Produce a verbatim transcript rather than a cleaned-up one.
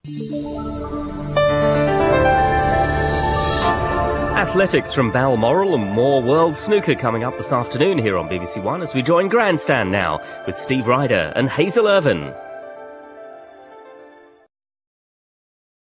Athletics from Balmoral and more World Snooker coming up this afternoon here on B B C One as we join Grandstand now with Steve Ryder and Hazel Irvin.